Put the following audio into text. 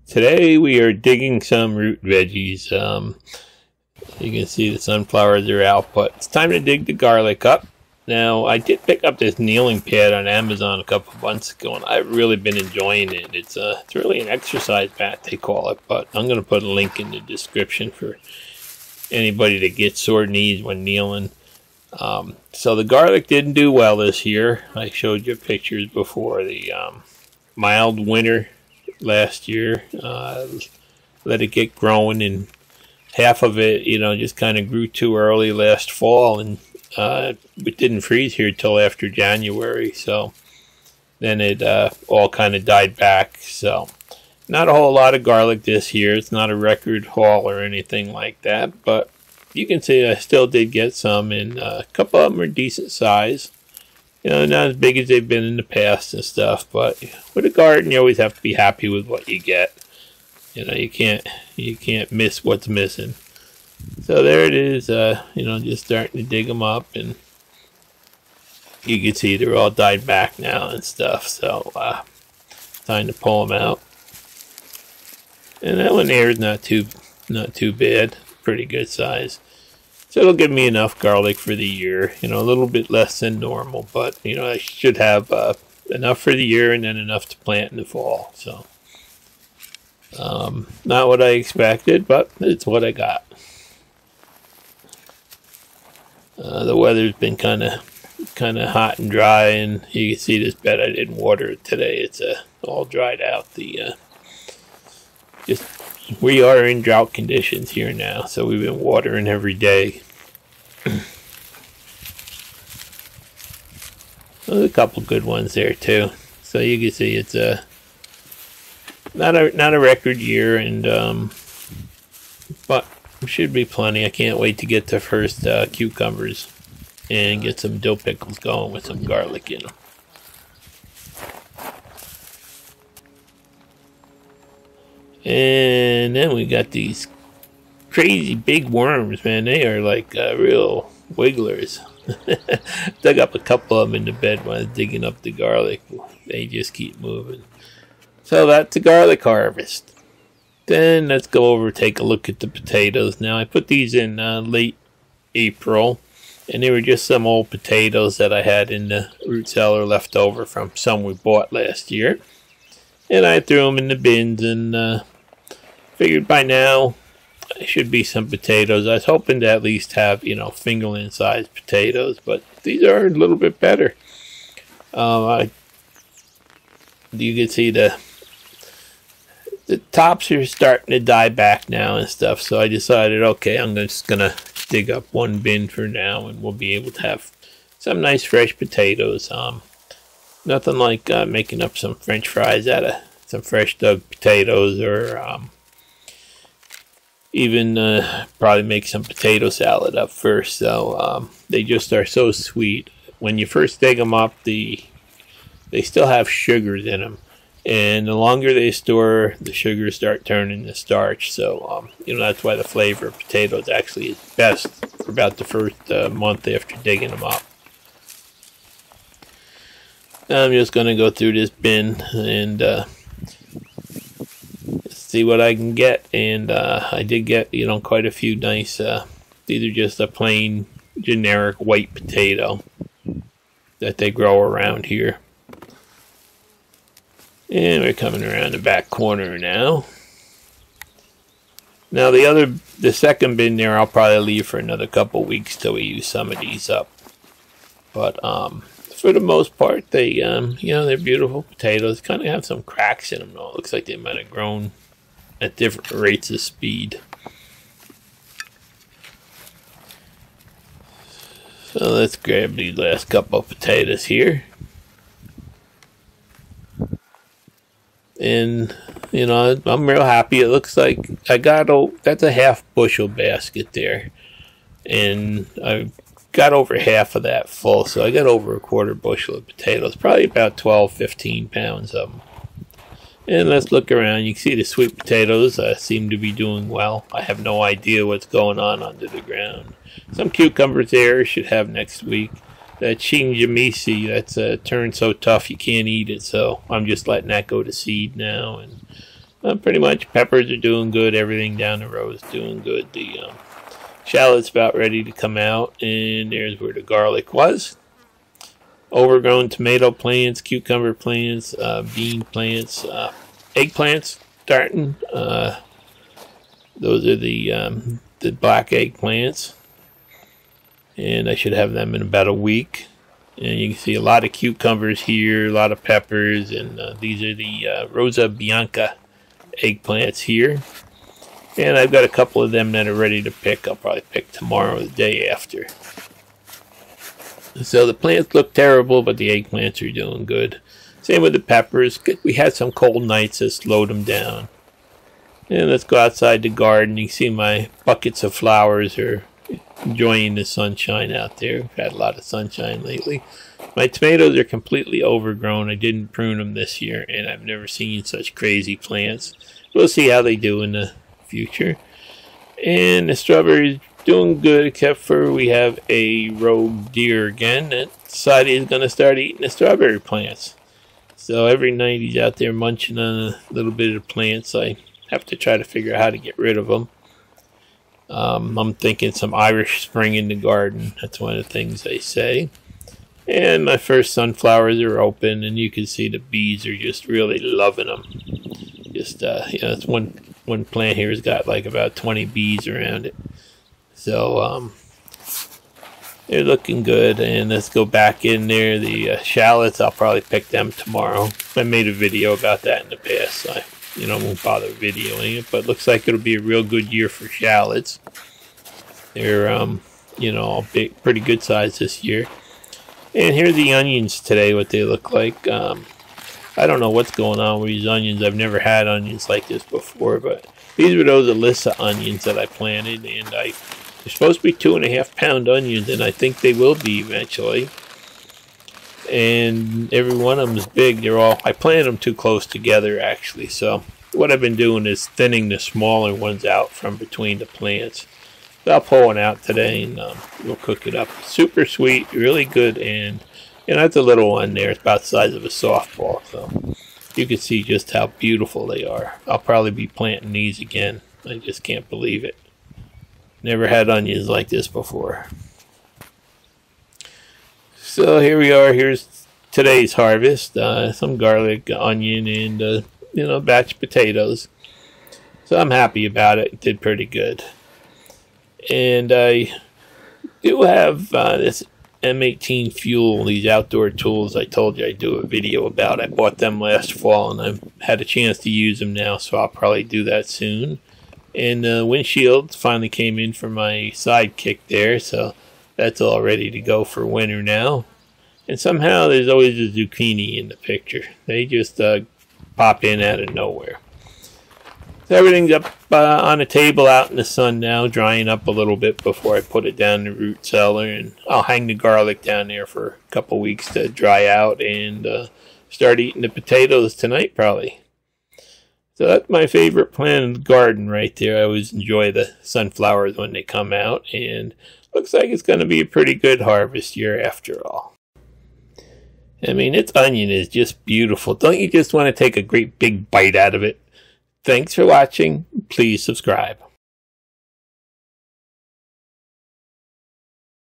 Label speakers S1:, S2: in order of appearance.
S1: Today we are digging some root veggies. You can see the sunflowers are out, but it's time to dig the garlic up. Now, I did pick up this kneeling pad on Amazon a couple of months ago, and I've really been enjoying it. It's really an exercise mat, they call it, but I'm going to put a link in the description for anybody that gets sore knees when kneeling. So the garlic didn't do well this year. I showed you pictures before. The mild winter last year let it get growing, and half of it, just kind of grew too early last fall, and it didn't freeze here till after January, so then it all kind of died back. So not a whole lot of garlic this year. It's not a record haul or anything like that, but you can see I still did get some, and a couple of them are decent size. Not as big as they've been in the past and stuff, but with a garden, you always have to be happy with what you get. You can't miss what's missing. So there it is, just starting to dig them up, and you can see they're all died back now and stuff, so time to pull them out. And that one there is not too bad, pretty good size. So it'll give me enough garlic for the year, a little bit less than normal, but I should have enough for the year and then enough to plant in the fall. So not what I expected, but it's what I got. The weather's been kind of hot and dry, and you can see this bed. I didn't water it today. It's all dried out. We are in drought conditions here now, so we've been watering every day. There's a couple good ones there too. So you can see it's not a record year, and but should be plenty. I can't wait to get the first cucumbers and get some dill pickles going with some garlic in them. And then we got these crazy big worms, man. They are like real wigglers. Dug up a couple of them in the bed when I was digging up the garlic. They just keep moving. So that's the garlic harvest. Then let's go over, take a look at the potatoes. Now I put these in late April, and they were just some old potatoes that I had in the root cellar left over from some we bought last year. And I threw them in the bins, and figured by now there should be some potatoes. I was hoping to at least have, fingerling sized potatoes, but these are a little bit better. You can see the tops are starting to die back now and stuff, so I decided, okay, I'm just going to dig up one bin for now, and we'll be able to have some nice fresh potatoes. Nothing like making up some French fries out of some fresh dug potatoes, or even probably make some potato salad up first. So they just are so sweet. When you first dig them up, they still have sugars in them, and the longer they store, the sugars start turning to starch. So that's why the flavor of potatoes actually is best for about the first month after digging them up. I'm just going to go through this bin and see what I can get. And I did get, quite a few nice, these are just a plain generic white potato that they grow around here. And we're coming around the back corner now. Now the second bin there, I'll probably leave for another couple weeks till we use some of these up. But for the most part, they, they're beautiful potatoes. Kind of have some cracks in them, though. It looks like they might have grown at different rates of speed. So let's grab these last couple of potatoes here. And, I'm real happy. It looks like that's a half bushel basket there. And I got over half of that full, so I got over a quarter bushel of potatoes, probably about 12-15 pounds of them. And let's look around. You can see the sweet potatoes seem to be doing well. I have no idea what's going on under the ground. Some cucumbers there should have next week. That Shinjamisi, that's turned so tough you can't eat it, so I'm just letting that go to seed now. And Pretty much peppers are doing good. Everything down the row is doing good. The shallot's about ready to come out, and there's where the garlic was. Overgrown tomato plants, cucumber plants, bean plants, eggplants starting. Those are the black eggplants, and I should have them in about a week. And you can see a lot of cucumbers here, a lot of peppers, and these are the Rosa Bianca eggplants here. And I've got a couple of them that are ready to pick. I'll probably pick tomorrow or the day after. So the plants look terrible, but the eggplants are doing good. Same with the peppers. We had some cold nights that slowed them down. And let's go outside the garden. You can see my buckets of flowers are enjoying the sunshine out there. We've had a lot of sunshine lately. My tomatoes are completely overgrown. I didn't prune them this year, and I've never seen such crazy plants. We'll see how they do in the future. And the strawberries doing good, except for we have a rogue deer again that decided he's going to start eating the strawberry plants. So every night he's out there munching on a little bit of the plants. I have to try to figure out how to get rid of them. I'm thinking some Irish Spring in the garden. That's one of the things they say. And my first sunflowers are open, and you can see the bees are just really loving them. Just, it's one plant here has got like about 20 bees around it. So, they're looking good. And let's go back in there. The shallots, I'll probably pick them tomorrow. I made a video about that in the past, so I won't bother videoing it, but it looks like it'll be a real good year for shallots. They're, all big, pretty good size this year. And here are the onions today, what they look like. I don't know what's going on with these onions. I've never had onions like this before, but these were those Alyssa onions that I planted, and they're supposed to be 2.5 pound onions, and I think they will be eventually. And every one of them is big. I planted them too close together, actually. So what I've been doing is thinning the smaller ones out from between the plants. So I'll pull one out today, and we'll cook it up. Super sweet, really good, and that's a little one there. It's about the size of a softball. So you can see just how beautiful they are. I'll probably be planting these again. I just can't believe it. Never had onions like this before. So here we are. Here's today's harvest. Some garlic, onion, and batch potatoes. So I'm happy about it. It did pretty good. And I do have this M18 Fuel, these outdoor tools I told you I'd do a video about. I bought them last fall, and I've had a chance to use them now, so I'll probably do that soon. And the windshield finally came in for my sidekick there, so that's all ready to go for winter now. And somehow there's always a zucchini in the picture. They just pop in out of nowhere. So everything's up on a table out in the sun now, drying up a little bit before I put it down in the root cellar. And I'll hang the garlic down there for a couple weeks to dry out, and start eating the potatoes tonight probably. So that's my favorite plant in the garden right there. I always enjoy the sunflowers when they come out, and looks like it's going to be a pretty good harvest year after all. I mean, its onion is just beautiful. Don't you just want to take a great big bite out of it? Thanks for watching. Please subscribe.